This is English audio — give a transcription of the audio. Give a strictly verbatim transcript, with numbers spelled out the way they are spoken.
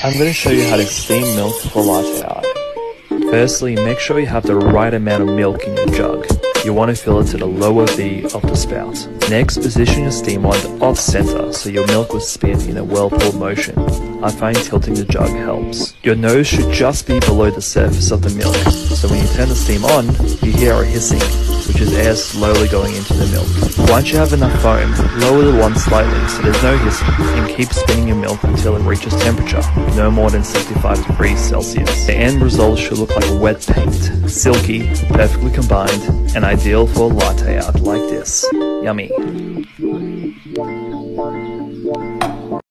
I'm going to show you how to steam milk for latte art. Firstly, make sure you have the right amount of milk in your jug. You want to fill it to the lower V of the spout. Next, position your steam wand off center so your milk will spin in a whirlpool motion. I find tilting the jug helps. Your nose should just be below the surface of the milk, so when you turn the steam on, you hear a hissing, which is air slowly going into the milk. Once you have enough foam, lower the wand slightly so there's no hissing, and keep spinning your milk until it reaches temperature, no more than seventy-five degrees Celsius. The end result should look like wet paint, silky, perfectly combined, and ideal for a latte art like this. Yummy.